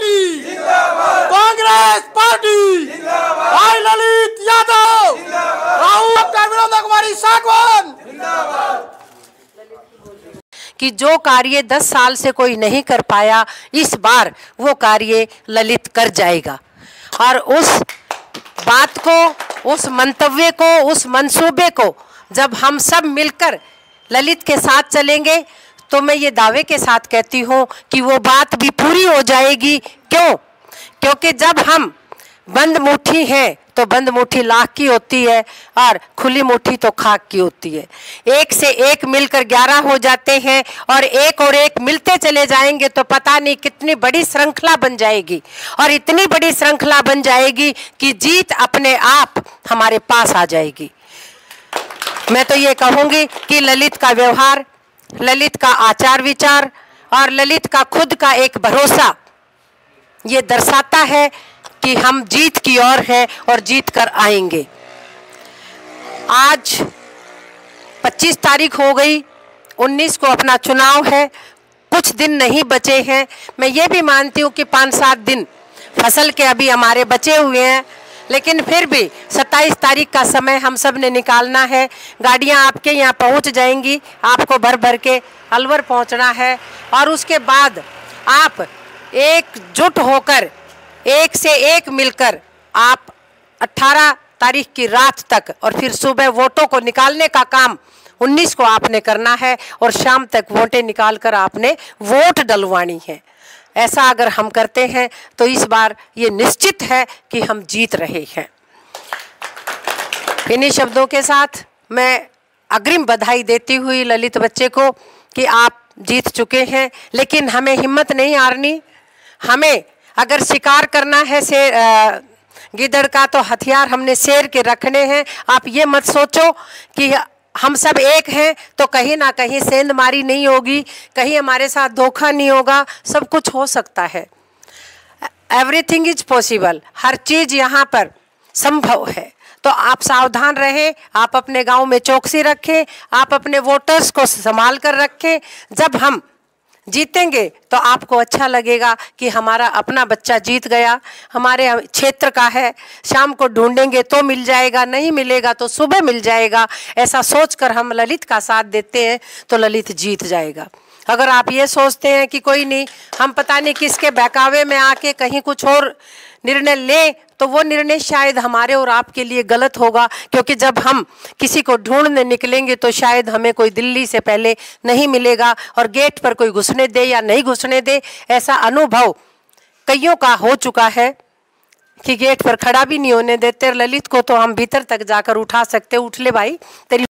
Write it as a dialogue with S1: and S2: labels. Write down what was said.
S1: Party जिंदाबाद, Congress party जिंदाबाद, भाई ललित यादव जिंदाबाद, राहुल विनोद कुमारी सागवान जिंदाबाद।
S2: कि जो कार्य 10 साल से कोई नहीं कर पाया, इस बार वो कार्य ललित कर जाएगा। और उस बात को, उस मंतव्य को, उस मंसूबे को जब हम सब मिलकर ललित के साथ चलेंगे तो मैं ये दावे के साथ कहती हूँ कि वो बात भी पूरी हो जाएगी। क्यों? क्योंकि जब हम बंद मुट्ठी हैं तो बंद मुट्ठी लाख की होती है और खुली मुट्ठी तो खाक की होती है। एक से एक मिलकर 11 हो जाते हैं और एक मिलते चले जाएंगे तो पता नहीं कितनी बड़ी श्रृंखला बन जाएगी, और इतनी बड़ी श्रृंखला बन जाएगी कि जीत अपने आप हमारे पास आ जाएगी। मैं तो ये कहूँगी कि ललित का व्यवहार, ललित का आचार विचार और ललित का खुद का एक भरोसा ये दर्शाता है कि हम जीत की ओर हैं और जीत कर आएंगे। आज 25 तारीख हो गई, 19 को अपना चुनाव है, कुछ दिन नहीं बचे हैं। मैं ये भी मानती हूँ कि 5-7 दिन फसल के अभी हमारे बचे हुए हैं, लेकिन फिर भी 27 तारीख का समय हम सब ने निकालना है। गाड़ियाँ आपके यहाँ पहुँच जाएंगी, आपको भर भर के अलवर पहुँचना है और उसके बाद आप एकजुट होकर, एक से एक मिलकर आप 18 तारीख की रात तक और फिर सुबह वोटों को निकालने का काम 19 को आपने करना है और शाम तक वोटें निकालकर आपने वोट डलवानी है। ऐसा अगर हम करते हैं तो इस बार ये निश्चित है कि हम जीत रहे हैं। इन्हीं शब्दों के साथ मैं अग्रिम बधाई देती हुई ललित बच्चे को कि आप जीत चुके हैं, लेकिन हमें हिम्मत नहीं हारनी। हमें अगर शिकार करना है शेर गिद्दड़ का तो हथियार हमने शेर के रखने हैं। आप ये मत सोचो कि हम सब एक हैं तो कहीं ना कहीं सेंधमारी नहीं होगी, कहीं हमारे साथ धोखा नहीं होगा। सब कुछ हो सकता है, एवरीथिंग इज पॉसिबल, हर चीज़ यहाँ पर संभव है। तो आप सावधान रहें, आप अपने गांव में चौकसी रखें, आप अपने वोटर्स को संभाल कर रखें। जब हम जीतेंगे तो आपको अच्छा लगेगा कि हमारा अपना बच्चा जीत गया, हमारे क्षेत्र का है। शाम को ढूंढेंगे तो मिल जाएगा, नहीं मिलेगा तो सुबह मिल जाएगा। ऐसा सोचकर हम ललित का साथ देते हैं तो ललित जीत जाएगा। अगर आप ये सोचते हैं कि कोई नहीं, हम पता नहीं किसके बहकावे में आके कहीं कुछ और निर्णय लें, तो वो निर्णय शायद हमारे और आपके लिए गलत होगा। क्योंकि जब हम किसी को ढूंढने निकलेंगे तो शायद हमें कोई दिल्ली से पहले नहीं मिलेगा और गेट पर कोई घुसने दे या नहीं घुसने दे। ऐसा अनुभव कईयों का हो चुका है कि गेट पर खड़ा भी नहीं होने देते। ललित को तो हम भीतर तक जाकर उठा सकते, उठ ले भाई तेरी